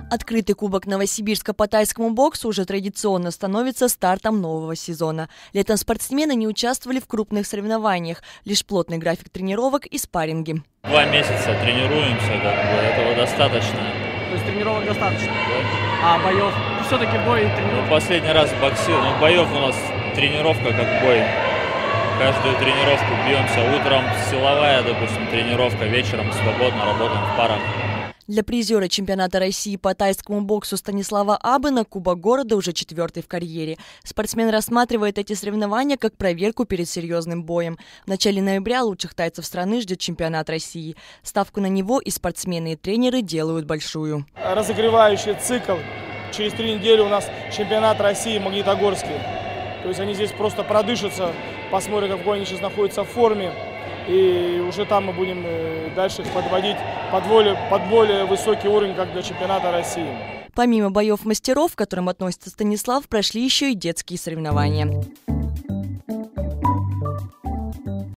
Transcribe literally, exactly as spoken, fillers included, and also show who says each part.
Speaker 1: Открытый кубок Новосибирска по тайскому боксу уже традиционно становится стартом нового сезона. Летом спортсмены не участвовали в крупных соревнованиях, лишь плотный график тренировок и спарринги.
Speaker 2: Два месяца тренируемся, как бы, этого достаточно.
Speaker 3: То есть тренировок достаточно?
Speaker 2: Да.
Speaker 3: А боев? Все-таки бой и тренировка?
Speaker 2: Ну, последний раз боксил, но боев у нас тренировка как бой. Каждую тренировку бьемся. Утром силовая, допустим, тренировка, вечером свободно работаем в парах.
Speaker 1: Для призера чемпионата России по тайскому боксу Станислава Абына Кубок города уже четвертый в карьере. Спортсмен рассматривает эти соревнования как проверку перед серьезным боем. В начале ноября лучших тайцев страны ждет чемпионат России. Ставку на него и спортсмены, и тренеры делают большую.
Speaker 4: Разогревающий цикл. Через три недели у нас чемпионат России в Магнитогорске. То есть они здесь просто продышатся, посмотрят, какой они сейчас находятся в форме. И уже там мы будем дальше их подводить под более, под более высокий уровень, как для чемпионата России.
Speaker 1: Помимо боев мастеров, к которым относится Станислав, прошли еще и детские соревнования.